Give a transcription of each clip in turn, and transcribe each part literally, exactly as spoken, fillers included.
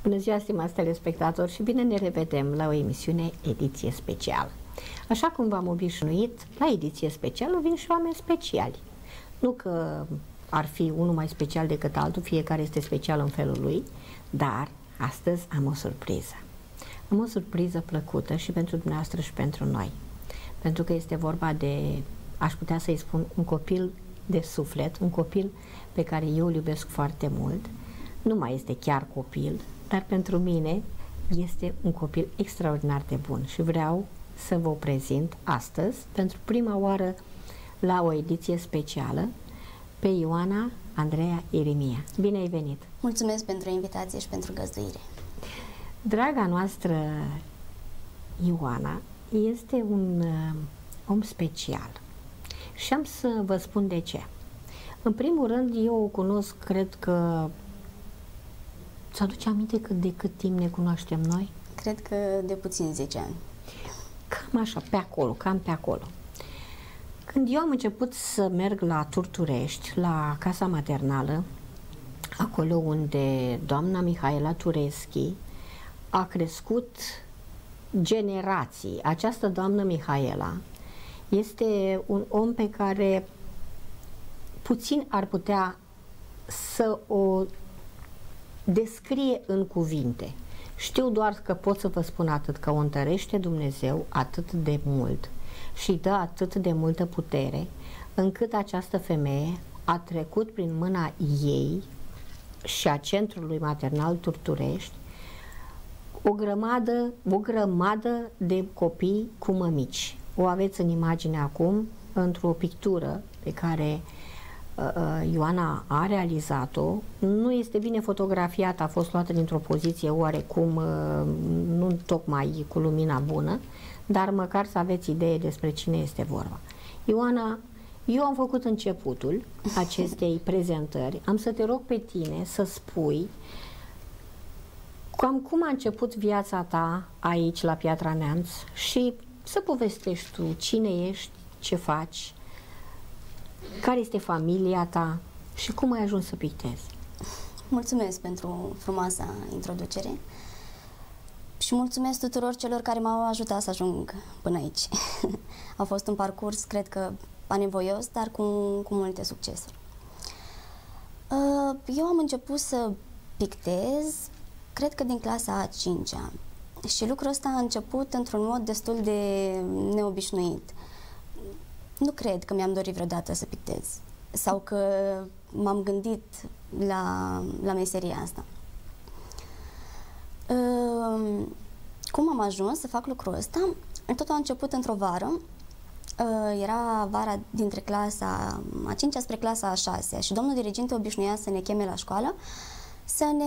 Bună ziua, stimați telespectatori, și bine ne revedem la o emisiune ediție specială. Așa cum v-am obișnuit, la ediție specială vin și oameni speciali. Nu că ar fi unul mai special decât altul, fiecare este special în felul lui, dar astăzi am o surpriză. Am o surpriză plăcută și pentru dumneavoastră și pentru noi. Pentru că este vorba de, aș putea să-i spun, un copil de suflet, un copil pe care eu îl iubesc foarte mult. Nu mai este chiar copil, dar pentru mine este un copil extraordinar de bun și vreau să vă prezint astăzi, pentru prima oară la o ediție specială, pe Ioana Andreea Irimia. Bine ai venit! Mulțumesc pentru invitație și pentru găzduire! Draga noastră Ioana este un uh, om special și am să vă spun de ce. În primul rând, eu o cunosc, cred că ți-aduce aminte cât de cât timp ne cunoaștem noi? Cred că de puțin zece ani. Cam așa, pe acolo, cam pe acolo. Când eu am început să merg la Turturești, la casa maternală, acolo unde doamna Mihaela Tureschi a crescut generații. Această doamnă Mihaela este un om pe care puțin ar putea să o descrie în cuvinte. Știu doar că pot să vă spun atât, că o întărește Dumnezeu atât de mult și dă atât de multă putere, încât această femeie a trecut prin mâna ei și a Centrului Maternal Turturești o grămadă, o grămadă de copii cu mămici. O aveți în imagine acum, într-o pictură pe care Ioana a realizat-o. Nu este bine fotografiată, a fost luată dintr-o poziție oarecum nu tocmai cu lumina bună, dar măcar să aveți idee despre cine este vorba. Ioana, eu am făcut începutul acestei prezentări. Am să te rog pe tine să spui cam cum a început viața ta aici la Piatra Neamț și să povestești tu cine ești, ce faci, care este familia ta și cum ai ajuns să pictezi. Mulțumesc pentru frumoasa introducere și mulțumesc tuturor celor care m-au ajutat să ajung până aici. A fost un parcurs, cred că, anevoios, dar cu, cu multe succesuri. Eu am început să pictez, cred că din clasa a cincea, și lucrul ăsta a început într-un mod destul de neobișnuit. Nu cred că mi-am dorit vreodată să pictez sau că m-am gândit la, la meseria asta. Uh, cum am ajuns să fac lucrul ăsta? Tot a început într-o vară. Uh, era vara dintre clasa a cincea spre clasa a șasea și domnul diriginte obișnuia să ne cheme la școală să ne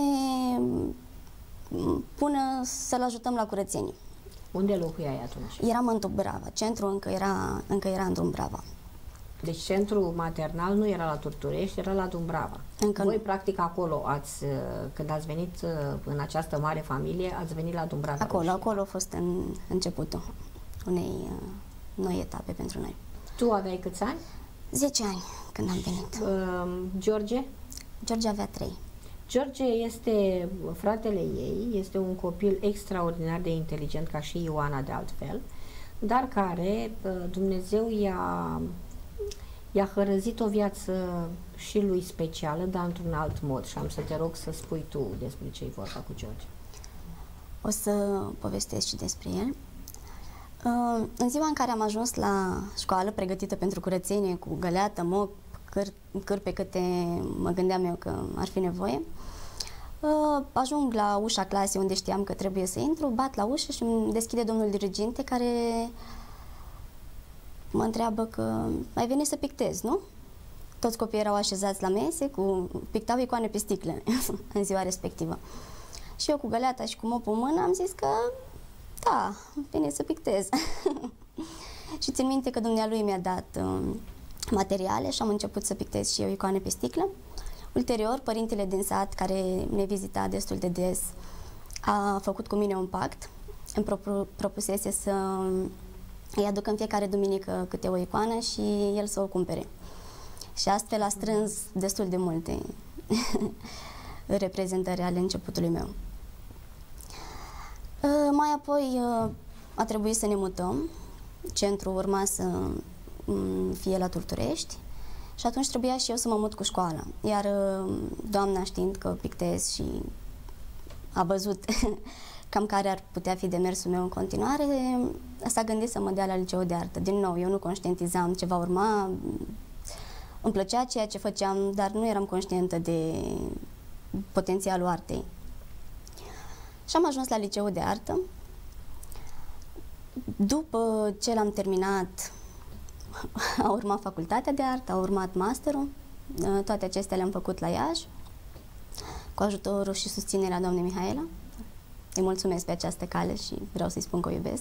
pună să-l ajutăm la curățenii. Unde locuiai atunci? Eram în Dumbrava. Centrul încă era, încă era în Dumbrava. Deci centrul maternal nu era la Turturești, era la Dumbrava. Încă Voi, nu. practic, acolo, ați, când ați venit în această mare familie, ați venit la Dumbrava. Acolo, acolo a fost în începutul unei noi etape pentru noi. Tu aveai câți ani? zece ani când am venit. Uh, George? George avea trei. George este fratele ei, este un copil extraordinar de inteligent, ca și Ioana de altfel, dar care Dumnezeu i-a i-a hărăzit o viață și lui specială, dar într-un alt mod, și am să te rog să spui tu despre ce-i vorba cu George. O să povestesc și despre el. În ziua în care am ajuns la școală, pregătită pentru curățenie, cu găleată, mop, câr, cârpe câte mă gândeam eu că ar fi nevoie, ajung la ușa clasei unde știam că trebuie să intru, bat la ușă și îmi deschide domnul diriginte, care mă întreabă că ai venit să pictezi, nu? Toți copiii erau așezați la mese, cu, pictau icoane pe sticle în ziua respectivă. Și eu cu găleata și cu mopul în mână am zis că da, vine să pictez. Și țin minte că dumnealui mi-a dat um, materiale și am început să pictez și eu icoane pe sticlă. Ulterior, părintele din sat, care ne vizita destul de des, a făcut cu mine un pact. Îmi propusese să îi aduc în fiecare duminică câte o icoană și el să o cumpere. Și astfel a strâns destul de multe reprezentări ale începutului meu. Mai apoi a trebuit să ne mutăm. Centrul urma să fie la Turturești și atunci trebuia și eu să mă mut cu școala. Iar doamna, știind că pictez și a văzut cam care ar putea fi demersul meu în continuare, s-a gândit să mă dea la liceu de artă. Din nou, eu nu conștientizam ce va urma, îmi plăcea ceea ce făceam, dar nu eram conștientă de potențialul artei. Și am ajuns la liceul de artă. După ce l-am terminat, a urmat facultatea de artă, a urmat masterul. Toate acestea le-am făcut la Iași, cu ajutorul și susținerea doamnei Mihaela. Îi mulțumesc pe această cale și vreau să-i spun că o iubesc.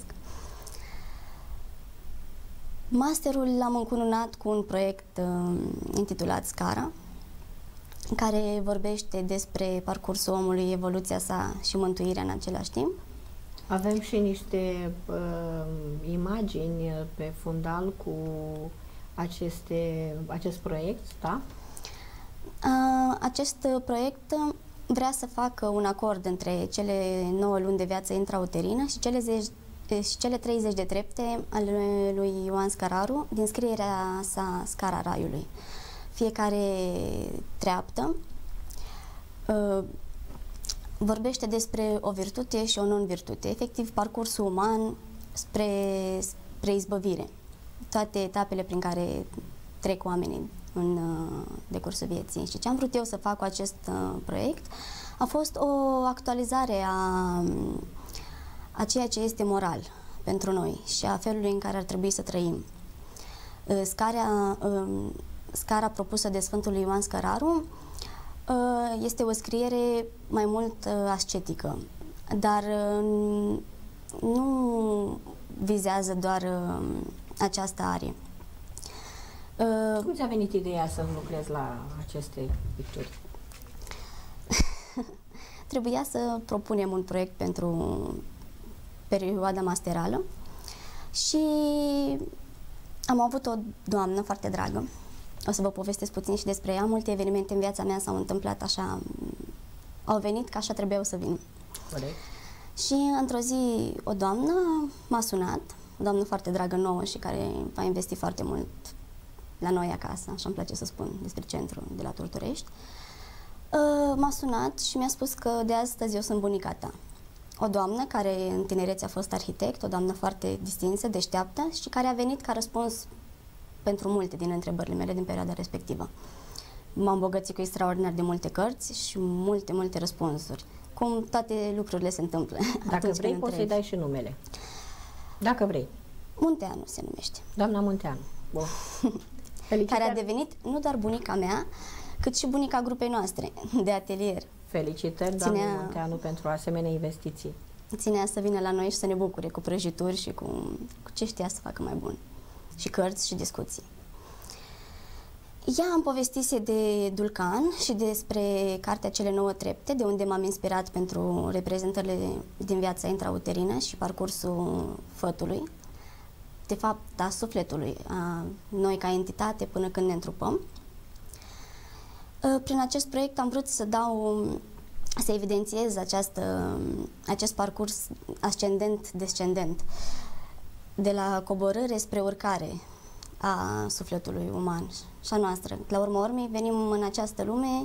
Masterul l-am încununat cu un proiect uh, intitulat Scara, care vorbește despre parcursul omului, evoluția sa și mântuirea în același timp. Avem și niște uh, imagini pe fundal cu aceste, acest proiect, da? Uh, acest proiect vrea să facă un acord între cele nouă luni de viață intrauterină și cele, zeci, și cele treizeci de trepte ale lui Ioan Scăraru din scrierea sa Scara Raiului. Fiecare treaptă uh, vorbește despre o virtute și o non-virtute, efectiv parcursul uman spre, spre izbăvire. Toate etapele prin care trec oamenii în uh, decursul vieții. Și ce am vrut eu să fac cu acest uh, proiect a fost o actualizare a, a ceea ce este moral pentru noi și a felului în care ar trebui să trăim. Uh, scara, uh, scara propusă de Sfântul Ioan Scăraru uh, este o scriere mai mult uh, ascetică, dar uh, nu vizează doar uh, această arie. Uh, Cum ți-a venit ideea să lucrezi la aceste picturi? Trebuia să propunem un proiect pentru perioada masterală și am avut o doamnă foarte dragă. O să vă povestesc puțin și despre ea. Multe evenimente în viața mea s-au întâmplat așa, au venit că așa trebuiau să vin. Corect. Și într-o zi o doamnă m-a sunat, o doamnă foarte dragă nouă și care va investi foarte mult la noi acasă, așa îmi place să spun despre centru de la Turturești. M-a sunat și mi-a spus că de astăzi eu sunt bunica ta. O doamnă care în tinerețe a fost arhitect, o doamnă foarte distinsă, deșteaptă și care a venit ca răspuns pentru multe din întrebările mele din perioada respectivă. M-am îmbogățit cu extraordinar de multe cărți și multe, multe răspunsuri. Cum toate lucrurile se întâmplă. Dacă vrei, poți să-i dai și numele. Dacă vrei. Munteanu se numește. Doamna Munteanu. Bun. Care a devenit nu doar bunica mea, cât și bunica grupei noastre de atelier. Felicitări, doamna Ținea... Munteanu, pentru asemenea investiții. Ținea să vină la noi și să ne bucure cu prăjituri și cu, cu ce știa să facă mai bun. Și cărți și discuții. Ea îmi povestise de Dulcan și despre cartea Cele nouă trepte, de unde m-am inspirat pentru reprezentările din viața intrauterină și parcursul fătului, de fapt a sufletului, a noi ca entitate până când ne întrupăm. Prin acest proiect am vrut să dau, să evidențiez această, acest parcurs ascendent-descendent, de la coborâre spre urcare a sufletului uman și a noastră. La urma urmei, venim în această lume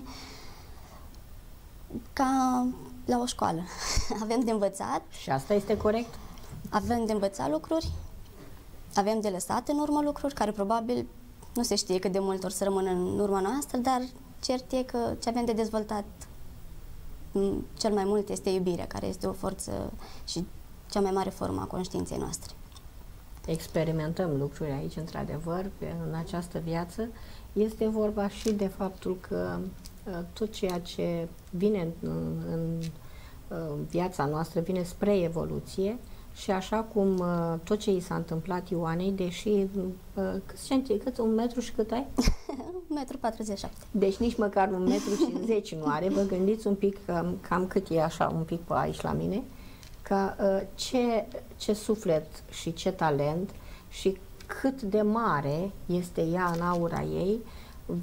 ca la o școală. Avem de învățat. Și asta este corect? Avem de învățat lucruri, avem de lăsat în urmă lucruri care probabil nu se știe cât de mult or să rămână în urma noastră, dar cert e că ce avem de dezvoltat cel mai mult este iubirea, care este o forță și cea mai mare formă a conștiinței noastre. Experimentăm lucruri aici, într-adevăr, în această viață. Este vorba și de faptul că tot ceea ce vine în, în, în viața noastră vine spre evoluție și așa cum tot ce i s-a întâmplat Ioanei, deși câți centimetri, cât un metru și cât ai? un metru patruzeci și șapte. Deci nici măcar un metru cincizeci nu are. Vă gândiți un pic cam, cam cât e așa, un pic pe aici la mine, că ce, ce suflet și ce talent și cât de mare este ea în aura ei,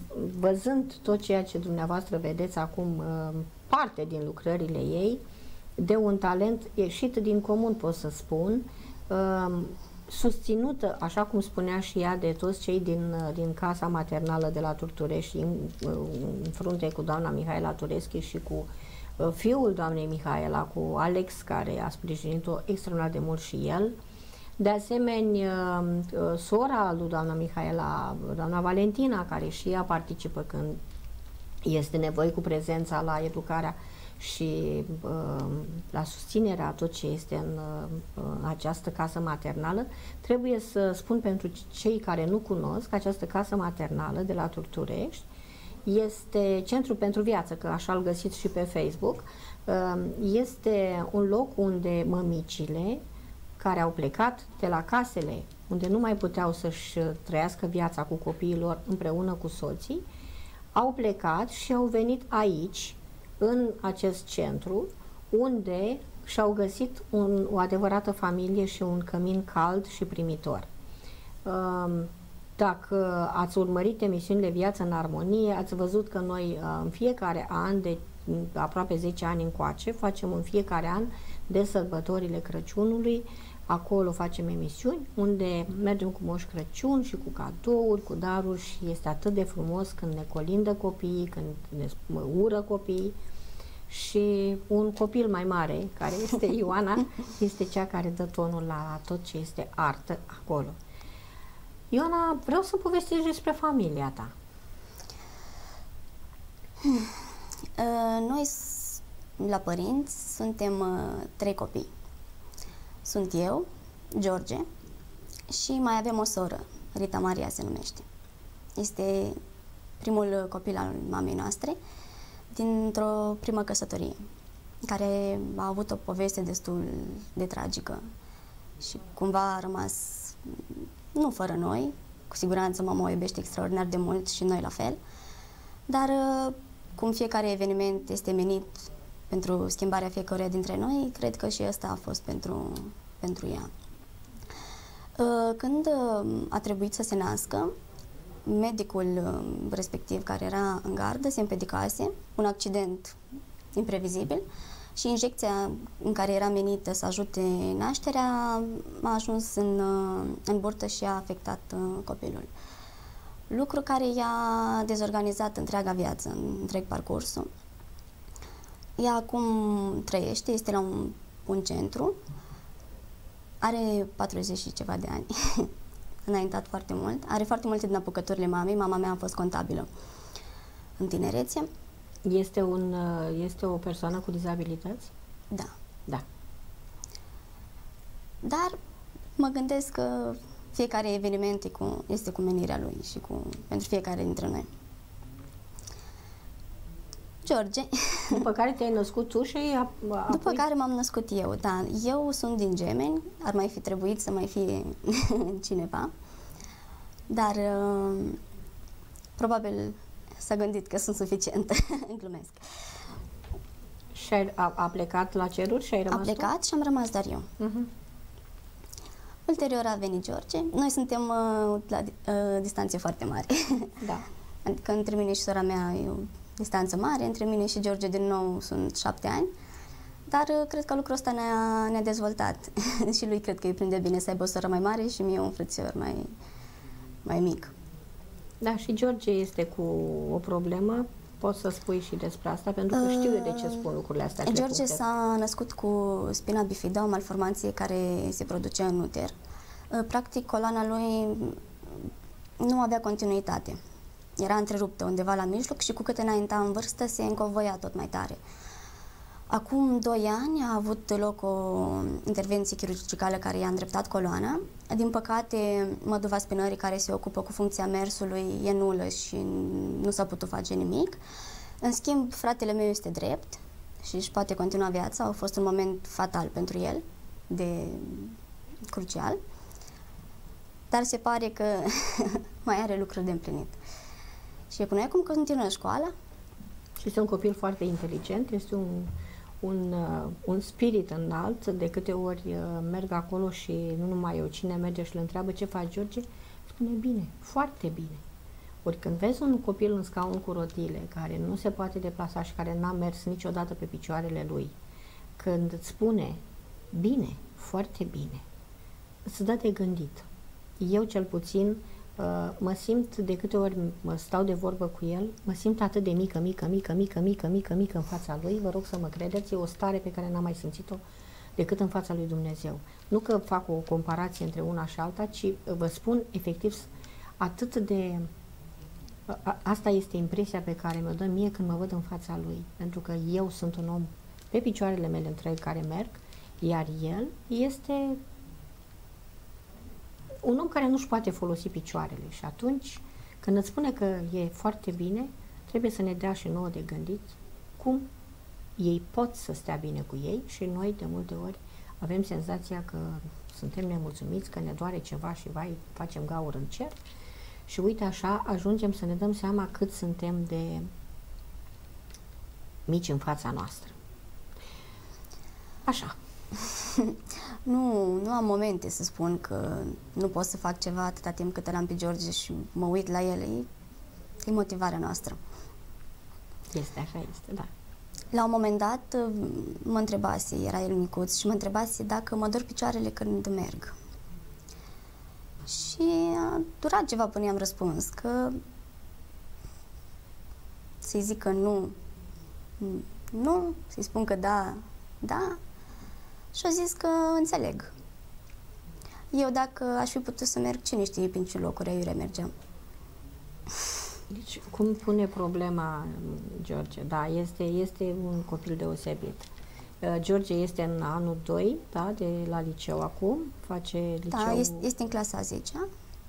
văzând tot ceea ce dumneavoastră vedeți acum, parte din lucrările ei, de un talent ieșit din comun, pot să spun, susținută, așa cum spunea și ea, de toți cei din, din casa maternală de la Turturești, în, în frunte cu doamna Mihaela Tureschi și cu fiul doamnei Mihaela, cu Alex, care a sprijinit-o extraordinar de mult și el. De asemenea, sora lui doamna Mihaela, doamna Valentina, care și ea participă când este nevoie cu prezența la educarea și uh, la susținerea tot ce este în uh, această casă maternală. Trebuie să spun pentru cei care nu cunosc, această casă maternală de la Turturești este Centru pentru Viață, că așa îl găsiți și pe Facebook. Uh, este un loc unde mămicile care au plecat de la casele unde nu mai puteau să-și trăiască viața cu copiilor împreună cu soții, au plecat și au venit aici, în acest centru, unde și-au găsit un, o adevărată familie și un cămin cald și primitor. Dacă ați urmărit emisiunile Viață în Armonie, ați văzut că noi în fiecare an, de aproape zece ani încoace, facem în fiecare an de sărbătorile Crăciunului. Acolo facem emisiuni unde mergem cu Moș Crăciun și cu cadouri, cu daruri și este atât de frumos când ne colindă copiii, când ne ură copiii. Și un copil mai mare, care este Ioana, este cea care dă tonul la tot ce este artă acolo. Ioana, vreau să povestești despre familia ta. Noi, la părinți, suntem trei copii. Sunt eu, George, și mai avem o soră, Rita Maria se numește. Este primul copil al mamei noastre, dintr-o primă căsătorie, care a avut o poveste destul de tragică și cumva a rămas nu fără noi. Cu siguranță mama o iubește extraordinar de mult și noi la fel, dar cum fiecare eveniment este menit pentru schimbarea fiecăruia dintre noi, cred că și ăsta a fost pentru, pentru ea. Când a trebuit să se nască, medicul respectiv care era în gardă se împiedicase, un accident imprevizibil și injecția în care era menită să ajute nașterea a ajuns în, în burtă și a afectat copilul. Lucru care i-a dezorganizat întreaga viață, întreg parcursul. Ea acum trăiește, este la un, un centru, are patruzeci și ceva de ani, înaintat foarte mult, are foarte multe din apucăturile mamei, mama mea a fost contabilă în tinerețe. Este, un, este o persoană cu dizabilități? Da. Da. Dar mă gândesc că fiecare eveniment e cu, este cu menirea lui și cu, pentru fiecare dintre noi. George. După care te-ai născut tu și apoi... După care m-am născut eu, da. Eu sunt din Gemeni, ar mai fi trebuit să mai fie cineva, dar uh, probabil s-a gândit că sunt suficientă, glumesc. Și ai, a, a plecat la ceruri și ai rămas A plecat tu? Și am rămas doar eu. Uh-huh. Ulterior a venit George. Noi suntem uh, la uh, distanțe foarte mari. Da. Adică între mine și sora mea e o distanță mare, între mine și George din nou sunt șapte ani, dar uh, cred că lucrul ăsta ne-a, ne-a dezvoltat. Și lui cred că îi prinde bine să aibă o soră mai mare și mie un frățior mai, mai mic. Da, și George este cu o problemă. Poți să spui și despre asta, pentru că știu eu de ce spun lucrurile astea. George s-a născut cu spina bifida, o malformație care se produce în uter. Practic, coloana lui nu avea continuitate. Era întreruptă undeva la mijloc și cu cât înainta în vârstă se încovoia tot mai tare. Acum doi ani a avut loc o intervenție chirurgicală care i-a îndreptat coloana. Din păcate, măduva spinării care se ocupă cu funcția mersului e nulă și nu s-a putut face nimic. În schimb, fratele meu este drept și își poate continua viața. A fost un moment fatal pentru el, de crucial. Dar se pare că mai are lucruri de împlinit. Și până acum continuă școala. Și este un copil foarte inteligent, este un... Un, uh, un spirit înalt. De câte ori uh, merg acolo și nu numai eu, cine merge și îl întreabă ce faci, George, spune bine, foarte bine. Ori când vezi un copil în scaun cu rotile, care nu se poate deplasa și care n-a mers niciodată pe picioarele lui, când îți spune bine, foarte bine, îți dă de gândit. Eu cel puțin mă simt, de câte ori mă stau de vorbă cu el, mă simt atât de mică, mică, mică, mică, mică, mică, mică în fața lui, vă rog să mă credeți, e o stare pe care n-am mai simțit-o decât în fața lui Dumnezeu. Nu că fac o comparație între una și alta, ci vă spun efectiv atât de... A, asta este impresia pe care mi-o dă mie când mă văd în fața lui, pentru că eu sunt un om pe picioarele mele întreg care merg, iar el este un om care nu-și poate folosi picioarele și atunci, când îți spune că e foarte bine, trebuie să ne dea și nouă de gândit cum ei pot să stea bine cu ei și noi, de multe ori, avem senzația că suntem nemulțumiți, că ne doare ceva și, vai, facem gaură în cer și, uite, așa, ajungem să ne dăm seama cât suntem de mici în fața noastră. Așa. Nu, nu am momente să spun că nu pot să fac ceva atâta timp cât îl am pe George și mă uit la el. E, e motivarea noastră. Este, așa este, da. La un moment dat mă întrebase, era el micuț, și mă întrebase dacă mă dor picioarele când merg. Și a durat ceva până i-am răspuns că să-i zic că nu, nu, să-i spun că da, da. Și a zis că înțeleg. Eu, dacă aș fi putut să merg, cine știe prin ce locuri aiurea mergeam. Deci, cum pune problema George? Da, este, este un copil deosebit. Uh, George este în anul doi, da, de la liceu acum, face liceu... Da, este, este în clasa a zecea.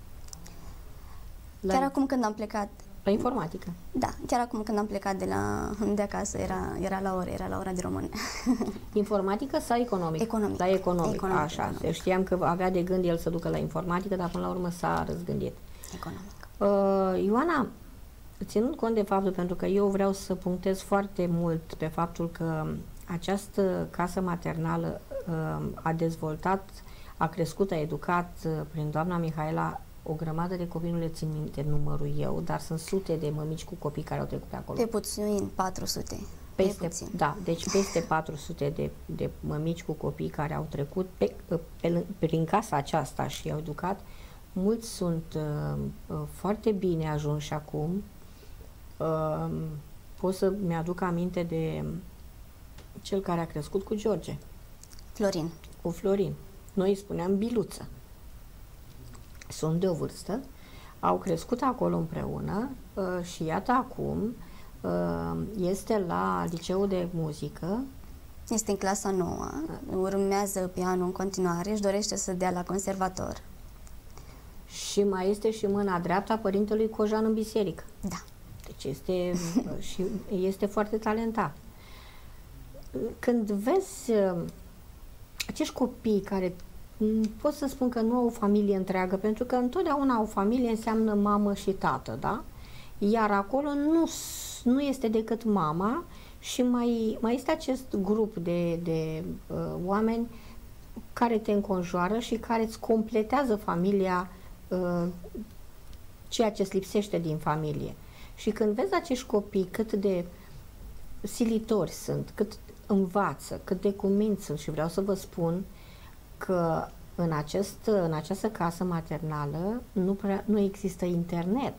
La, chiar acum când am plecat... La informatică. Da, chiar acum când am plecat de, la, de acasă, era, era la ore, era la ora de română. Informatică sau economic? Economic. La economic, economic așa. Economic. Știam că avea de gând el să ducă la informatică, dar până la urmă s-a răzgândit. Economic. Uh, Ioana, ținând cont de faptul, pentru că eu vreau să punctez foarte mult pe faptul că această casă maternală uh, a dezvoltat, a crescut, a educat uh, prin doamna Mihaela o grămadă de copii, nu le țin minte numărul eu, dar sunt sute de mămici cu copii care au trecut pe acolo. Pe puțin, patru sute. Peste, pe puțin. Da, deci peste patru sute de, de mămici cu copii care au trecut pe, pe, prin casa aceasta și i-au educat. Mulți sunt uh, uh, foarte bine ajunși acum. Uh, pot să mi-aduc aminte de cel care a crescut cu George. Florin. Cu Florin. Noi îi spuneam Biluță. Sunt de o vârstă, au crescut acolo împreună uh, și iată acum uh, este la liceul de muzică. Este în clasa nouă, urmează pianul în continuare, își dorește să dea la conservator. Și mai este și mâna dreaptă a părintelui Cojan în biserică. Da. Deci este, și este foarte talentat. Când vezi acești copii care, pot să spun că nu au o familie întreagă, pentru că întotdeauna o familie înseamnă mamă și tată, da? Iar acolo nu, nu este decât mama și mai, mai este acest grup de, de uh, oameni care te înconjoară și care îți completează familia, uh, ceea ce îți lipsește din familie. Și când vezi acești copii cât de silitori sunt, cât învață, cât de cuminți sunt, și vreau să vă spun că în, acest, în această casă maternală nu, prea, nu există internet.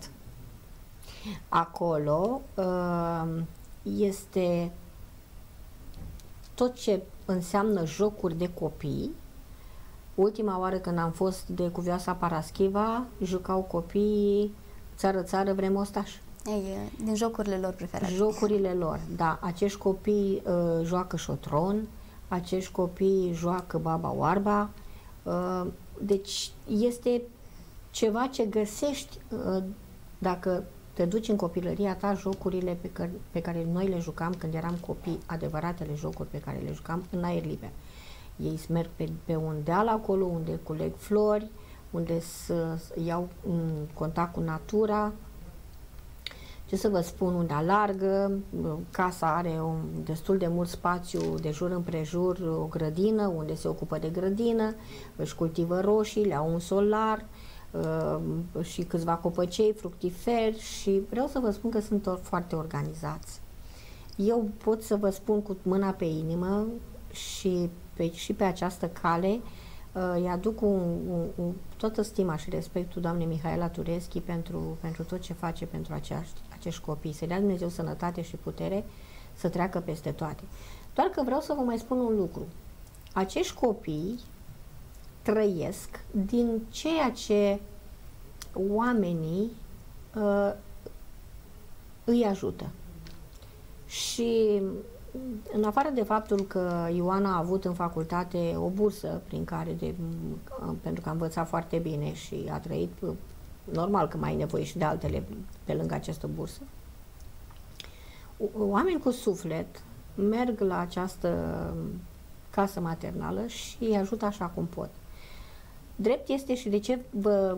Acolo uh, este tot ce înseamnă jocuri de copii. Ultima oară când am fost de Cuvioasa Paraschiva, jucau copiii țară-țară, vrem ostaș. Ei, din jocurile lor preferate. Jocurile lor, da. Acești copii uh, joacă șotron, acești copii joacă baba oarba. Uh, deci este ceva ce găsești uh, dacă te duci în copilăria ta, jocurile pe care, pe care noi le jucam când eram copii, adevăratele jocuri pe care le jucam în aer liber. Ei merg pe, pe un deal acolo unde culeg flori, unde să iau în contact cu natura. Ce să vă spun, unde alargă, casa are un, destul de mult spațiu de jur împrejur, o grădină unde se ocupă de grădină, își cultivă roșiile, au un solar uh, și câțiva copăcei, fructiferi, și vreau să vă spun că sunt foarte organizați. Eu pot să vă spun cu mâna pe inimă și pe, și pe această cale îi aduc un, un, un, toată stima și respectul doamnei Mihaela Tureschi pentru, pentru tot ce face pentru acești, acești copii. Să dea Dumnezeu sănătate și putere să treacă peste toate. Doar că vreau să vă mai spun un lucru. Acești copii trăiesc din ceea ce oamenii uh, îi ajută. Și în afară de faptul că Ioana a avut în facultate o bursă prin care de, pentru că a învățat foarte bine și a trăit, normal că mai ai nevoie și de altele pe lângă această bursă, oameni cu suflet merg la această casă maternală și îi ajută așa cum pot. Drept este și de ce vă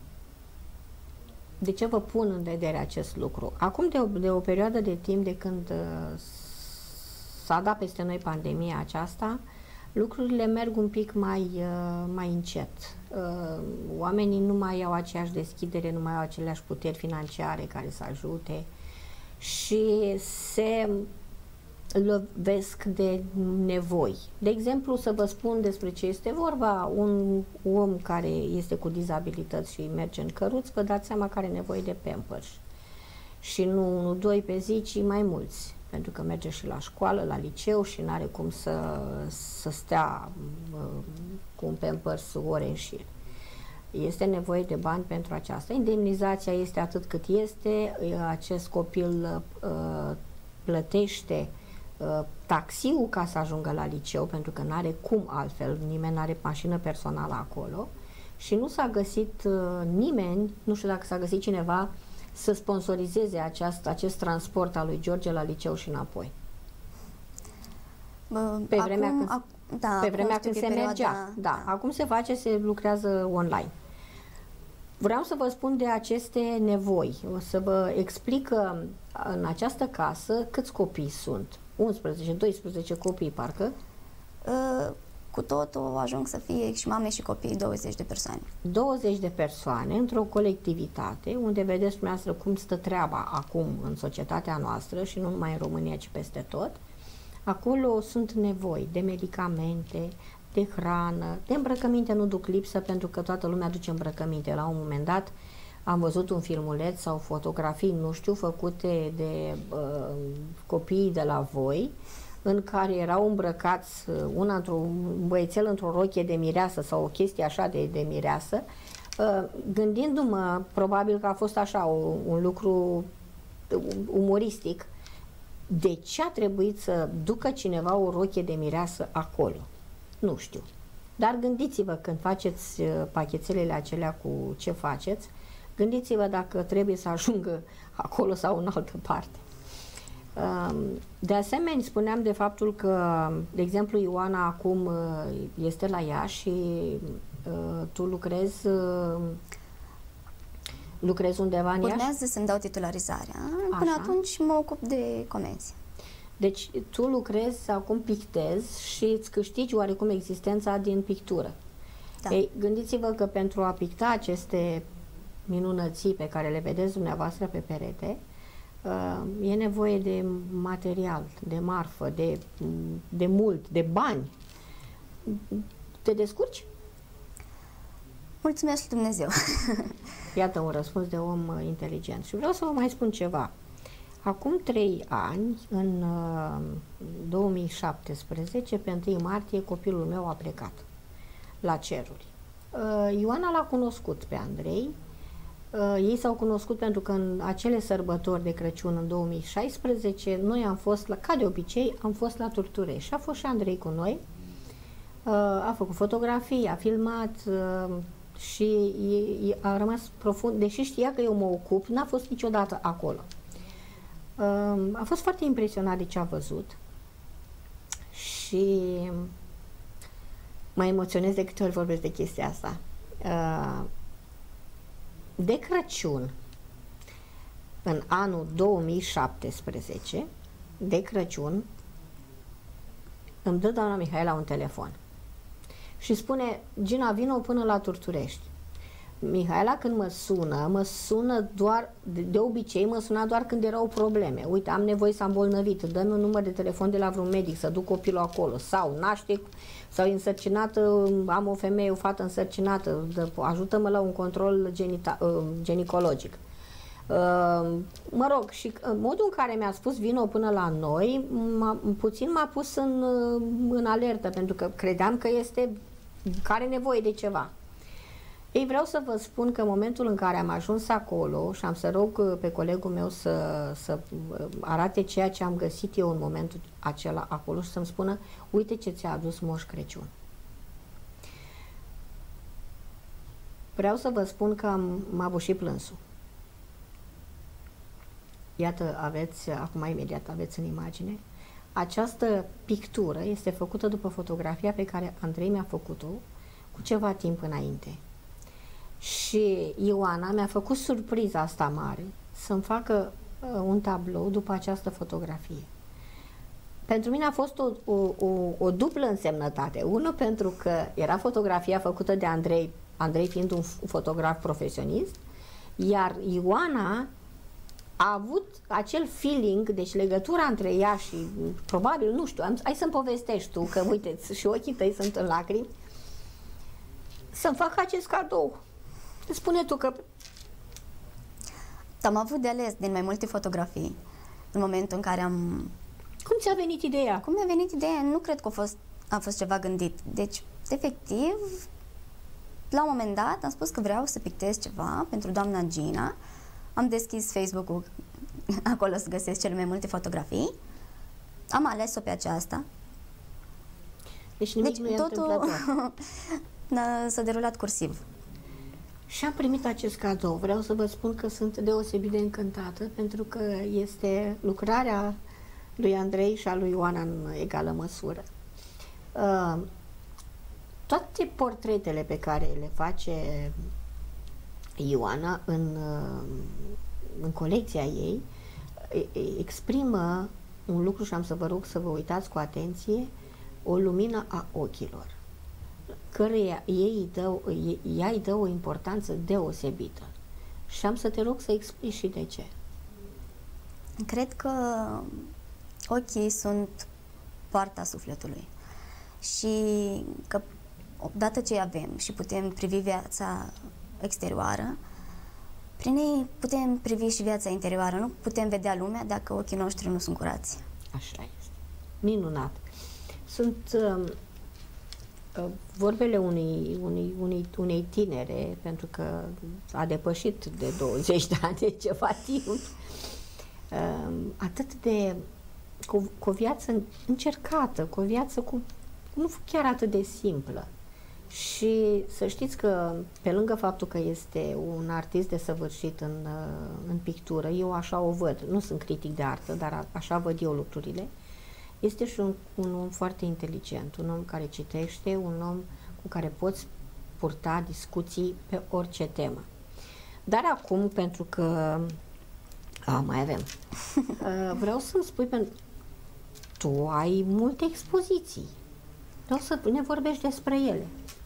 de ce vă pun în vedere acest lucru. Acum de o, de o perioadă de timp de când uh, s-a dat peste noi pandemia aceasta, lucrurile merg un pic mai, uh, mai încet. Uh, oamenii nu mai au aceeași deschidere, nu mai au aceleași puteri financiare care să ajute și se lovesc de nevoi. De exemplu, să vă spun despre ce este vorba, un om care este cu dizabilități și merge în căruț, vă dați seama că are nevoie de Pampers. Și nu unul, doi pe zi, ci mai mulți. Pentru că merge și la școală, la liceu și nu are cum să, să stea uh, cu un Pampers ore în șir. Este nevoie de bani pentru aceasta. Indemnizația este atât cât este, acest copil uh, plătește taxiul ca să ajungă la liceu, pentru că nu are cum altfel, nimeni nu are mașină personală acolo și nu s-a găsit uh, nimeni, nu știu dacă s-a găsit cineva să sponsorizeze aceast, acest transport al lui George la liceu și înapoi. Pe acum, vremea când, ac da, pe vremea când se perioada, mergea. Da, da. Acum se face, se lucrează online. Vreau să vă spun de aceste nevoi. O să vă explic că în această casă câți copii sunt. unsprezece doisprezece copii, parcă. Uh, cu totul ajung să fie și mame și copii douăzeci de persoane. douăzeci de persoane într-o colectivitate unde vedeți dumneavoastră cum stă treaba acum în societatea noastră și nu numai în România, ci peste tot. Acolo sunt nevoi de medicamente, de hrană, de îmbrăcăminte nu duc lipsă pentru că toată lumea duce îmbrăcăminte. La un moment dat am văzut un filmuleț sau fotografii, nu știu, făcute de uh, copiii de la voi, în care erau îmbrăcați una într-un băiețel într-o rochie de mireasă sau o chestie așa de, de mireasă, uh, gândindu-mă, probabil că a fost așa un, un lucru umoristic, de ce a trebuit să ducă cineva o rochie de mireasă acolo? Nu știu. Dar gândiți-vă când faceți pachetelele acelea cu ce faceți, gândiți-vă dacă trebuie să ajungă acolo sau în altă parte. De asemenea, spuneam de faptul că, de exemplu, Ioana acum este la Iași și tu lucrezi lucrezi undeva în Iași? Urmează să-mi dau titularizarea. Până Așa. atunci mă ocup de comenzi. Deci tu lucrezi, acum pictezi și îți câștigi oarecum existența din pictură. Da. Ei, gândiți-vă că pentru a picta aceste minunății pe care le vedeți dumneavoastră pe perete, uh, e nevoie de material, de marfă, de, de mult, de bani. Te descurci? Mulțumesc lui Dumnezeu. Iată un răspuns de om uh, inteligent. Și vreau să vă mai spun ceva. Acum trei ani, în uh, două mii șaptesprezece, pe întâi martie, copilul meu a plecat la ceruri. Uh, Ioana l-a cunoscut pe Andrei. Uh, ei s-au cunoscut pentru că în acele sărbători de Crăciun în două mii șaisprezece, noi am fost, la, ca de obicei, am fost la Turturești și a fost și Andrei cu noi. Uh, a făcut fotografii, a filmat uh, și e, e, a rămas profund, deși știa că eu mă ocup, n-a fost niciodată acolo. A fost foarte impresionat de ce a văzut și mă emoționez de câte ori vorbesc de chestia asta. De Crăciun, în anul două mii șaptesprezece, de Crăciun, îmi dă doamna Mihaela un telefon și spune: Gina, vino până la Turturești. Mihaela când mă sună, mă sună doar, de, de obicei mă suna doar când erau probleme. Uite, am nevoie să am bolnăvit, dă-mi un număr de telefon de la vreun medic, să duc copilul acolo, sau naște, sau e însărcinată, am o femeie, o fată însărcinată, ajută-mă la un control genita, ginecologic. Mă rog, și modul în care mi-a spus vino până la noi, puțin m-a pus în, în alertă, pentru că credeam că este, că are nevoie de ceva. Ei, vreau să vă spun că în momentul în care am ajuns acolo și am să rog pe colegul meu să, să arate ceea ce am găsit eu în momentul acela acolo și să-mi spună, uite ce ți-a adus Moș Crăciun. Vreau să vă spun că m-a bușit plânsul. Iată, aveți, acum imediat aveți în imagine, această pictură este făcută după fotografia pe care Andrei mi-a făcut-o cu ceva timp înainte. Și Ioana mi-a făcut surpriza asta mare să-mi facă uh, un tablou după această fotografie. Pentru mine a fost o, o, o, o dublă însemnătate. Unul, pentru că era fotografia făcută de Andrei, Andrei fiind un fotograf profesionist, iar Ioana a avut acel feeling, deci legătura între ea și, probabil, nu știu, am, hai să-mi povestești tu, că uite, și ochii tăi sunt în lacrimi, să-mi fac acest cadou. Spune tu că... Am avut de ales din mai multe fotografii în momentul în care am... Cum ți-a venit ideea? Cum mi-a venit ideea? Nu cred că a fost, a fost ceva gândit. Deci, efectiv, la un moment dat am spus că vreau să pictez ceva pentru doamna Gina. Am deschis Facebook-ul, acolo să găsesc cele mai multe fotografii. Am ales-o pe aceasta. Deci nimic deci, nu e totul s-a derulat cursiv. Și am primit acest cadou. Vreau să vă spun că sunt deosebit de încântată, pentru că este lucrarea lui Andrei și a lui Ioana în egală măsură. Uh, toate portretele pe care le face Ioana în, uh, în colecția ei exprimă un lucru și am să vă rog să vă uitați cu atenție, o lumină a ochilor, căreia ei dă, ea îi dă o importanță deosebită. Și am să te rog să explici și de ce. Cred că ochii sunt poarta sufletului și că odată ce avem și putem privi viața exterioară, prin ei putem privi și viața interioară. Nu putem vedea lumea dacă ochii noștri nu sunt curați. Așa este. Minunat. Sunt uh, vorbele unei, unei, unei, unei tinere, pentru că a depășit de douăzeci de ani de ceva timp, uh, atât de cu, cu o viață încercată, cu o viață cu, nu chiar atât de simplă. Și să știți că, pe lângă faptul că este un artist desăvârșit în, în pictură, eu așa o văd, nu sunt critic de artă, dar așa văd eu lucrurile, este și un, un om foarte inteligent, un om care citește, un om cu care poți purta discuții pe orice temă. Dar acum, pentru că a, mai avem, vreau să-mi spui, pentru tu ai multe expoziții, vreau să ne vorbești despre ele.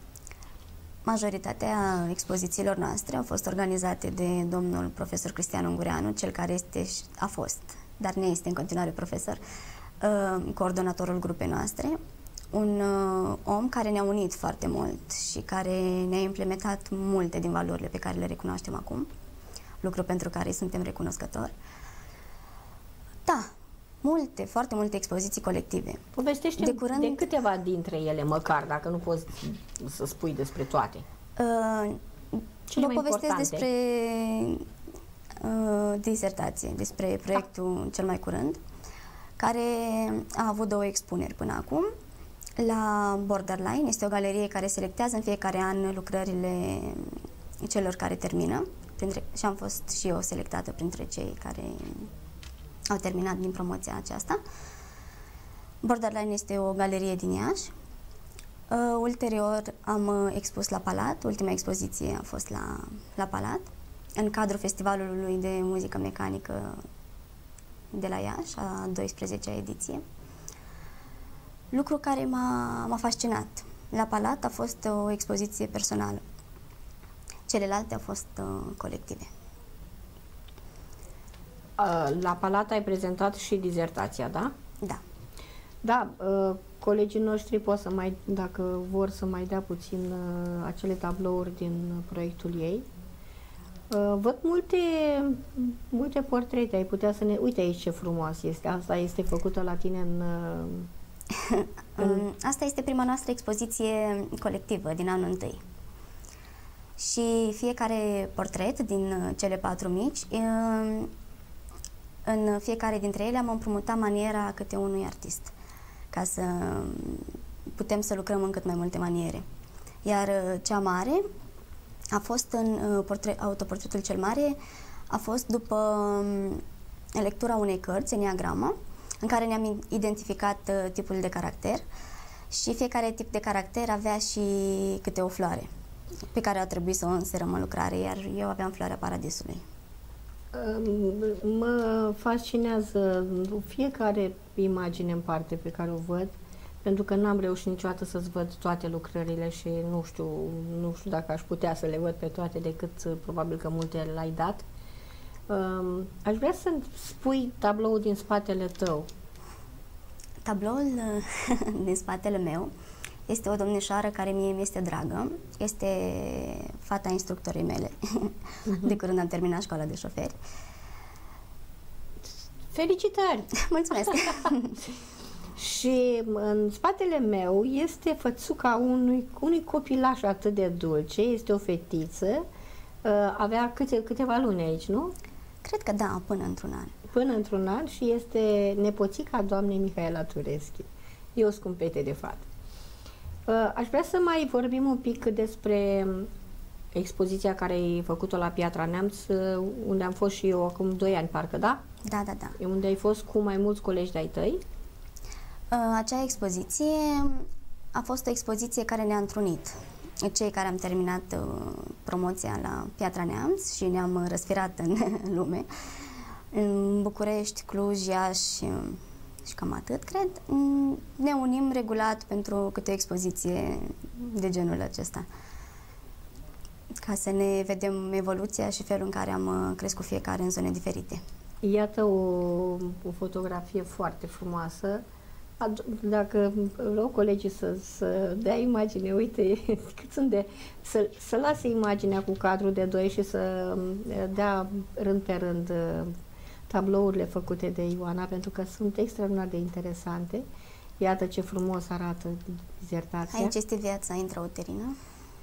Majoritatea expozițiilor noastre au fost organizate de domnul profesor Cristian Ungureanu, cel care este, a fost, dar nu este în continuare profesor, coordonatorul grupei noastre, un om care ne-a unit foarte mult și care ne-a implementat multe din valorile pe care le recunoaștem acum, lucru pentru care suntem recunoscători. Da, multe, foarte multe expoziții colective. Povestește de, curând, de câteva dintre ele, măcar, dacă nu poți să spui despre toate. Uh, Vă povestesc despre uh, disertație, despre proiectul da. cel mai curând, care a avut două expuneri până acum. La Borderline este o galerie care selectează în fiecare an lucrările celor care termină, printre, și am fost și eu selectată printre cei care au terminat din promoția aceasta. Borderline este o galerie din Iași. Uh, ulterior am uh, expus la Palat, ultima expoziție a fost la, la Palat, în cadrul Festivalului de Muzică Mecanică de la Iași, a douăsprezecea ediție. Lucru care m-a fascinat. La Palat a fost o expoziție personală. Celelalte au fost uh, colective. La Palat ai prezentat și dizertația, da? Da. Da, colegii noștri pot să mai, dacă vor să mai dea puțin acele tablouri din proiectul ei. Văd multe, multe portrete, ai putea să ne... Uite aici ce frumos este, asta este făcută la tine în... în... Asta este prima noastră expoziție colectivă din anul întâi. Și fiecare portret din cele patru mici, în fiecare dintre ele am împrumutat maniera câte unui artist, ca să putem să lucrăm în cât mai multe maniere. Iar cea mare a fost în portret, autoportretul cel mare, a fost după lectura unei cărți, Enneagrama, în care ne-am identificat tipul de caracter și fiecare tip de caracter avea și câte o floare pe care a trebuit să o înserăm în lucrare, iar eu aveam floarea paradisului. Mă fascinează fiecare imagine în parte pe care o văd, pentru că n-am reușit niciodată să-ți văd toate lucrările și nu știu, nu știu dacă aș putea să le văd pe toate, decât probabil că multe le-ai dat. Aș vrea să spui tabloul din spatele tău. Tabloul din spatele meu este o domnișoară care mie mi-este dragă, este fata instructorii mele, uh-huh. de curând am terminat școala de șoferi. Felicitări! Mulțumesc! Și în spatele meu este fățuca unui, unui copilaș atât de dulce, este o fetiță, avea câte, câteva luni aici, nu? Cred că da, până într-un an. Până într-un an și este nepoțica doamnei Mihaela Tureschi. E o scumpete de fată. Aș vrea să mai vorbim un pic despre expoziția care ai făcut-o la Piatra Neamț, unde am fost și eu acum doi ani, parcă, da? Da, da, da. Unde ai fost cu mai mulți colegi de-ai tăi? Acea expoziție a fost o expoziție care ne-a întrunit. Cei care am terminat promoția la Piatra Neamț și ne-am răsfirat în lume, în București, Cluj, Iași și cam atât, cred, ne unim regulat pentru câte o expoziție de genul acesta, ca să ne vedem evoluția și felul în care am crescut fiecare în zone diferite. Iată o, o fotografie foarte frumoasă. Dacă vreau colegii să, să dea imagine, uite, cât sunt de... Să, să lase imaginea cu cadru de doi și să dea rând pe rând tablourile făcute de Ioana, pentru că sunt extraordinar de interesante. Iată ce frumos arată dizertația. Aici este viața intrauterină.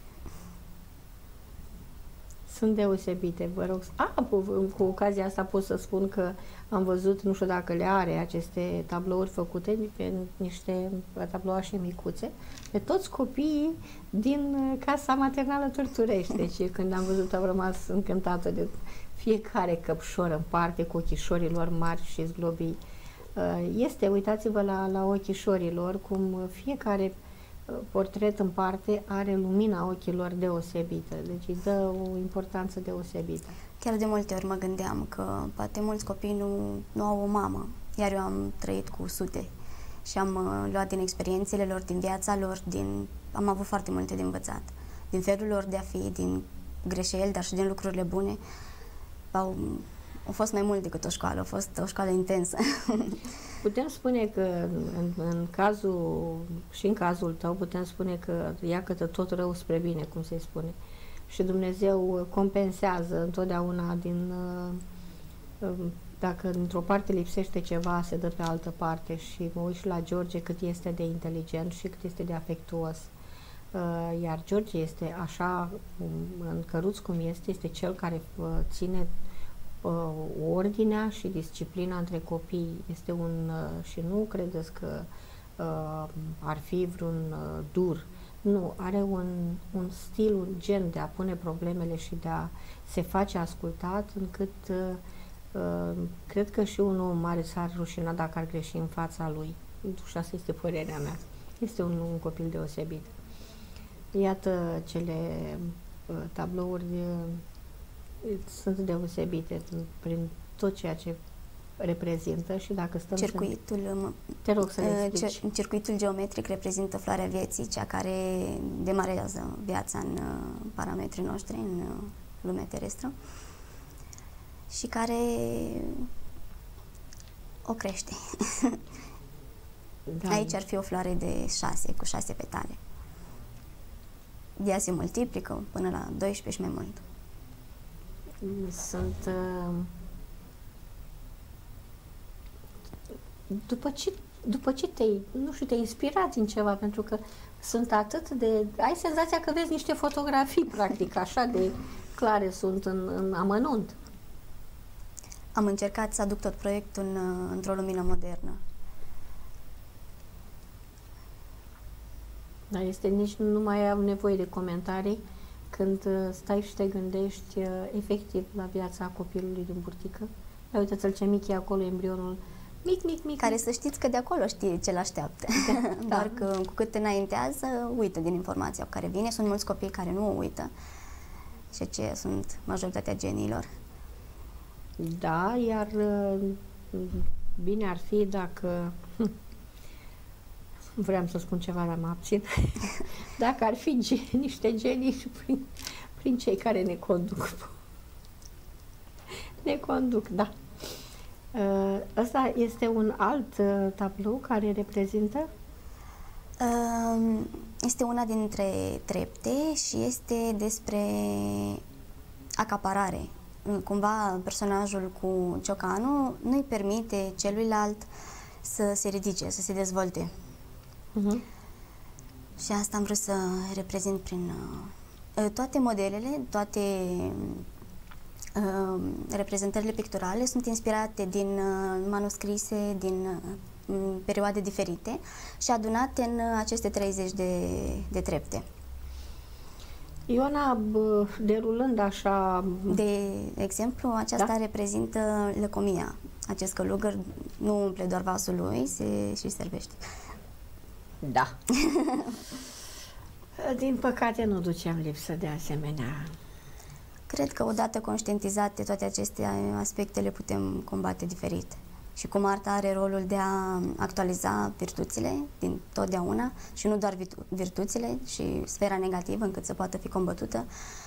Sunt deosebite, vă rog. A, cu ocazia asta pot să spun că am văzut, nu știu dacă le are, aceste tablouri făcute pe niște tablouașe micuțe, pe toți copiii din Casa Maternală Torturești. Deci când am văzut am rămas încântată de fiecare căpșor în parte, cu ochișorii lor mari și zglobii. Este, uitați-vă la, la ochișorii lor, cum fiecare portret în parte are lumina ochilor deosebită, deci îi dă o importanță deosebită. Chiar de multe ori mă gândeam că poate mulți copii nu, nu au o mamă, iar eu am trăit cu sute și am uh, luat din experiențele lor, din viața lor, din, am avut foarte multe de învățat, din felul lor de a fi, din greșeli, dar și din lucrurile bune. Au, au fost mai mult decât o școală, a fost o școală intensă. Putem spune că în, în cazul, și în cazul tău, putem spune că iacă-te tot rău spre bine, cum se spune. Și Dumnezeu compensează întotdeauna din, dacă într-o parte lipsește ceva, se dă pe altă parte. Și mă uit și la George cât este de inteligent și cât este de afectuos. Iar George este așa, în căruț cum este, este cel care ține ordinea și disciplina între copii. Este un, și nu credeți că uh, ar fi vreun uh, dur. Nu, are un, un stil, un gen de a pune problemele și de a se face ascultat, încât uh, uh, cred că și un om mare s-ar rușina dacă ar greși în fața lui. Și asta este părerea mea. Este un, un copil deosebit. Iată cele uh, tablouri uh, sunt deosebite prin tot ceea ce reprezintă și dacă stăm Circuitul, să... Te rog să le explici. Circuitul geometric reprezintă floarea vieții, cea care demarează viața în parametrii noștri, în lumea terestră și care o crește. Da. Aici ar fi o floare de șase, cu șase petale. Ea se multiplică până la doisprezece și mai mult. Sunt... Uh... După ce, după ce te-ai, nu știu, te-ai inspirat în ceva, pentru că sunt atât de... Ai senzația că vezi niște fotografii, practic, așa de clare sunt în, în amănunt. Am încercat să aduc tot proiectul în, într-o lumină modernă. Dar este nici nu mai am nevoie de comentarii când stai și te gândești efectiv la viața copilului din burtică. Uite-ți-l ce mic e acolo, embrionul mic, mic, mic. Care mic. să știți că de acolo știe ce l-așteaptă. Da, doar da. Că cu cât înaintează, uită din informația cu care vine. Sunt mulți copii care nu o uită. Și ce sunt majoritatea geniilor. Da, iar bine ar fi dacă... Vreau să spun ceva, dar mă abțin. Dacă ar fi gen, niște genii și prin, prin cei care ne conduc. Ne conduc, da. Ăsta este un alt tablou care reprezintă? Este una dintre trepte și este despre acaparare. Cumva personajul cu ciocanul nu-i permite celuilalt să se ridice, să se dezvolte. Uh-huh. Și asta am vrut să reprezint prin uh, toate modelele, toate uh, reprezentările picturale sunt inspirate din uh, manuscrise, din uh, perioade diferite și adunate în uh, aceste treizeci de, de trepte. Ioana, derulând așa... De exemplu, aceasta da? reprezintă lăcomia. Acest călugăr nu umple doar vasul lui, se și servește. Da. Din păcate nu ducem lipsă de asemenea. Cred că odată conștientizate toate aceste aspecte le putem combate diferit. Și cum arta are rolul de a actualiza virtuțile din totdeauna și nu doar virtuțile și sfera negativă încât să poată fi combătută,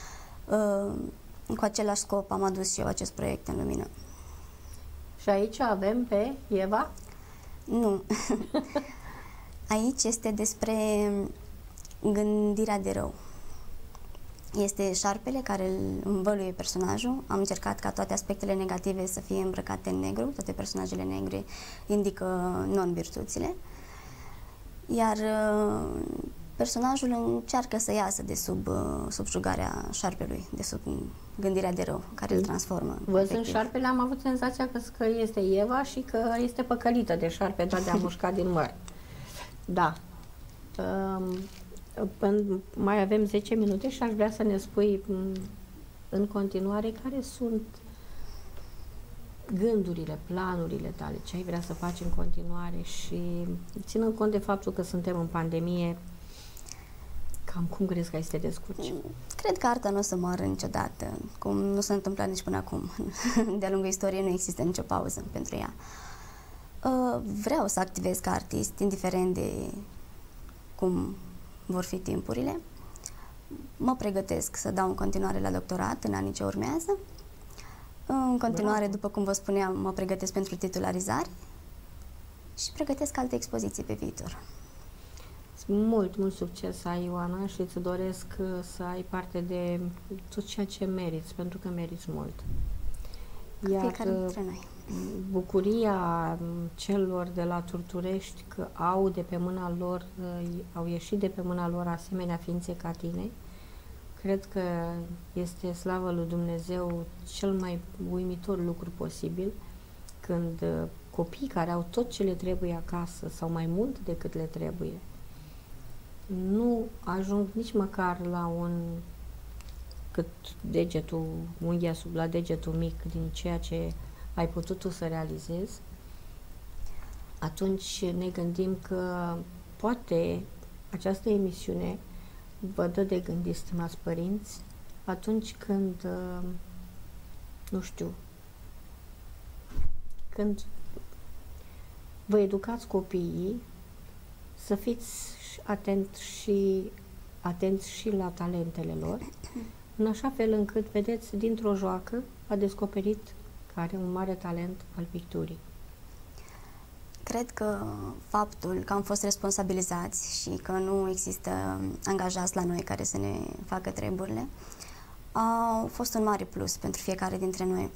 cu același scop am adus și eu acest proiect în lumină. Și aici avem pe Eva? Nu. Aici este despre gândirea de rău. Este șarpele care îl învăluie personajul. Am încercat ca toate aspectele negative să fie îmbrăcate în negru. Toate personajele negre indică non-virtuțile. Iar personajul încearcă să iasă de sub subjugarea șarpelui, de sub gândirea de rău, care îl transformă. Văzând șarpele am avut senzația că, că este Eva și că este păcălită de șarpe, dar de-a mușcat din măr. Da. Um, mai avem zece minute și aș vrea să ne spui în continuare care sunt gândurile, planurile tale, ce ai vrea să faci în continuare și ținând cont de faptul că suntem în pandemie, cam cum crezi că ai să te descurci? Cred că arta nu o să moară niciodată, cum nu s-a întâmplat nici până acum. De-a lungul istoriei nu există nicio pauză pentru ea. Vreau să activez ca artist, indiferent de cum vor fi timpurile. Mă pregătesc să dau în continuare la doctorat în anii ce urmează. În continuare, Bravo. după cum vă spuneam, mă pregătesc pentru titularizare și pregătesc alte expoziții pe viitor. Mult, mult succes ai, Ioana, și îți doresc să ai parte de tot ceea ce meriți, pentru că meriți mult. Iar fiecare dintre noi. Bucuria celor de la Turturești că au de pe mâna lor, au ieșit de pe mâna lor asemenea ființe ca tine, cred că este, slavă lui Dumnezeu, cel mai uimitor lucru posibil, când copii care au tot ce le trebuie acasă sau mai mult decât le trebuie, nu ajung nici măcar la un cât degetul, unghia sub la degetul mic din ceea ce ai putut tu să realizezi, atunci ne gândim că poate această emisiune vă dă de gândit, stimați părinți, atunci când, nu știu, când vă educați copiii, să fiți atent și, atenți și la talentele lor, în așa fel încât, vedeți, dintr-o joacă a descoperit că are un mare talent al picturii. Cred că faptul că am fost responsabilizați și că nu există angajați la noi care să ne facă treburile a fost un mare plus pentru fiecare dintre noi.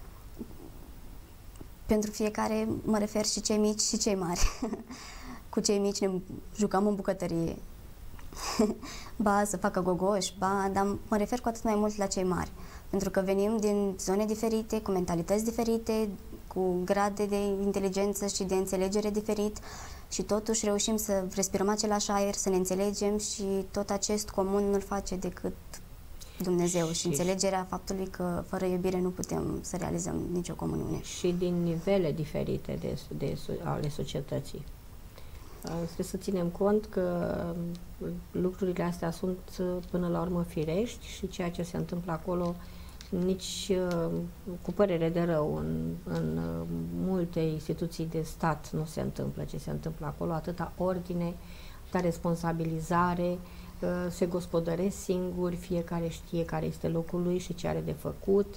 Pentru fiecare mă refer și cei mici și cei mari. Cu cei mici ne jucam în bucătărie, ba să facă gogoși, ba, dar mă refer cu atât mai mult la cei mari, pentru că venim din zone diferite, cu mentalități diferite, cu grade de inteligență și de înțelegere diferit și totuși reușim să respirăm același aer, să ne înțelegem și tot acest comun nu-l face decât Dumnezeu și, și înțelegerea faptului că fără iubire nu putem să realizăm nicio comuniune. Și din nivele diferite de, de, ale societății. Trebuie să ținem cont că lucrurile astea sunt până la urmă firești și ceea ce se întâmplă acolo nici cu părere de rău în, în multe instituții de stat nu se întâmplă ce se întâmplă acolo, atâta ordine, atâta responsabilizare, se gospodăresc singuri, fiecare știe care este locul lui și ce are de făcut.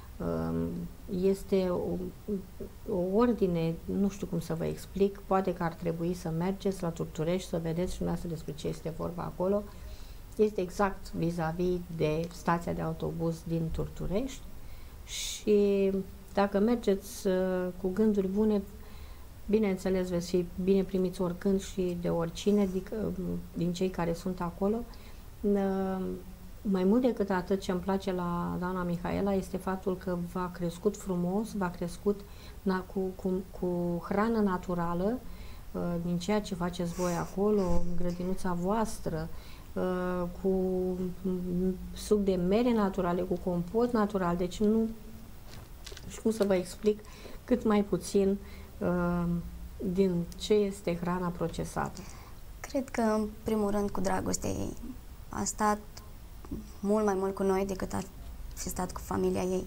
Este o, o ordine, nu știu cum să vă explic, poate că ar trebui să mergeți la Turturești să vedeți și dumneavoastră despre ce este vorba acolo. Este exact vis-a-vis de stația de autobuz din Turturești și dacă mergeți cu gânduri bune, bineînțeles veți fi bine primiți oricând și de oricine din cei care sunt acolo. Mai mult decât atât, ce îmi place la doamna Mihaela este faptul că v-a crescut frumos, v-a crescut na, cu, cu, cu hrană naturală din ceea ce faceți voi acolo, grădinuța voastră, cu suc de mere naturale, cu compot natural, deci nu știu cum să vă explic, cât mai puțin din ce este hrana procesată. Cred că, în primul rând, cu dragostea ei. A stat mult mai mult cu noi decât ar fi stat cu familia ei.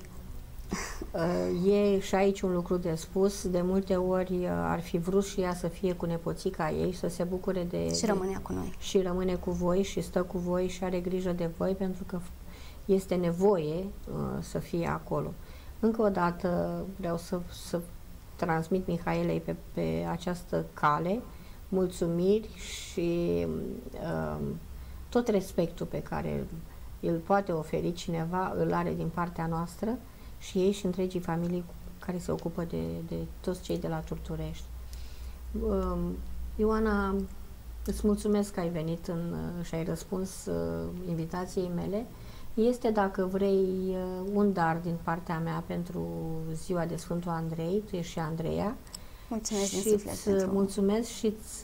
E și aici un lucru de spus. De multe ori ar fi vrut și ea să fie cu nepoțica ei și să se bucure de... Și rămânea cu noi. Și rămâne cu voi și stă cu voi și are grijă de voi pentru că este nevoie uh, să fie acolo. Încă o dată vreau să, să transmit Mihaelei pe, pe această cale mulțumiri și uh, tot respectul pe care îl poate oferi cineva, îl are din partea noastră și ei și întregii familii care se ocupă de, de toți cei de la Turturești. Uh, Ioana, îți mulțumesc că ai venit în, și ai răspuns uh, invitației mele. Este, dacă vrei, uh, un dar din partea mea pentru ziua de Sfântul Andrei, tu ești și Andreea. Mulțumesc din și suflet îți pentru... mulțumesc și îți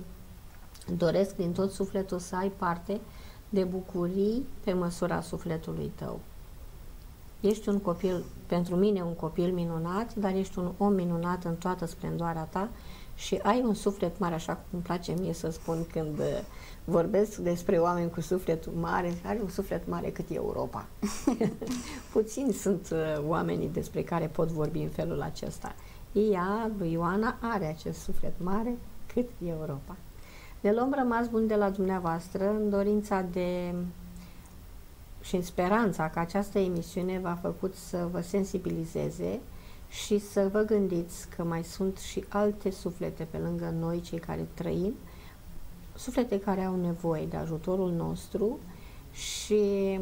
doresc din tot sufletul să ai parte de bucurii pe măsura sufletului tău. Ești un copil, pentru mine un copil minunat, dar ești un om minunat în toată splendoarea ta și ai un suflet mare, așa cum îmi place mie să spun când vorbesc despre oameni cu sufletul mare, are un suflet mare cât Europa. Puțini sunt oamenii despre care pot vorbi în felul acesta. Ea, Ioana, are acest suflet mare cât Europa. Ne luăm rămas bun de la dumneavoastră în dorința de și în speranța că această emisiune v-a făcut să vă sensibilizeze și să vă gândiți că mai sunt și alte suflete pe lângă noi, cei care trăim, suflete care au nevoie de ajutorul nostru și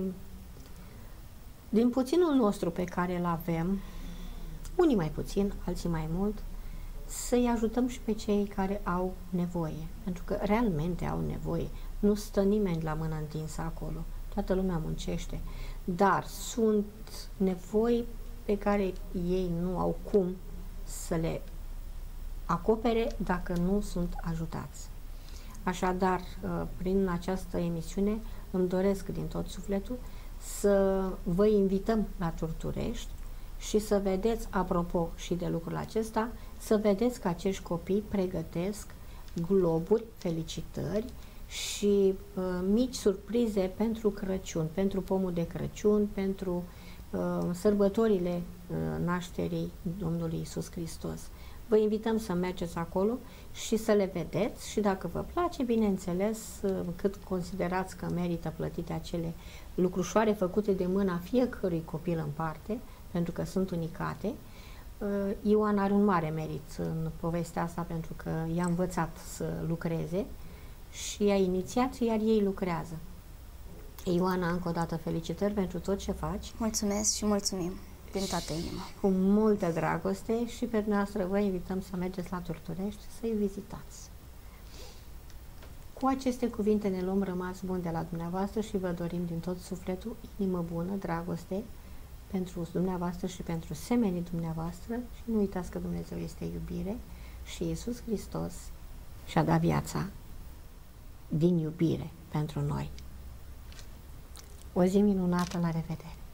din puținul nostru pe care îl avem, unii mai puțin, alții mai mult, să-i ajutăm și pe cei care au nevoie, pentru că realmente au nevoie. Nu stă nimeni la mână întinsă acolo, toată lumea muncește, dar sunt nevoi pe care ei nu au cum să le acopere dacă nu sunt ajutați. Așadar, prin această emisiune îmi doresc din tot sufletul să vă invităm la Turturești și să vedeți, apropo și de lucrul acesta, să vedeți că acești copii pregătesc globuri, felicitări și uh, mici surprize pentru Crăciun, pentru pomul de Crăciun, pentru sărbătorile nașterii Domnului Iisus Hristos. Vă invităm să mergeți acolo și să le vedeți și dacă vă place, bineînțeles, cât considerați că merită plătite acele lucrușoare făcute de mâna fiecărui copil în parte, pentru că sunt unicate. Ioan are un mare merit în povestea asta pentru că i-a învățat să lucreze și i-a inițiat, iar ei lucrează. Ioana, încă o dată felicitări pentru tot ce faci. Mulțumesc și mulțumim din toată inima. Cu multă dragoste și pe dumneavoastră vă invităm să mergeți la Turturești, să-i vizitați. Cu aceste cuvinte ne luăm rămas bun de la dumneavoastră și vă dorim din tot sufletul inimă bună, dragoste pentru dumneavoastră și pentru semenii dumneavoastră și nu uitați că Dumnezeu este iubire și Iisus Hristos și-a dat viața din iubire pentru noi. O zi minunată, la revedere!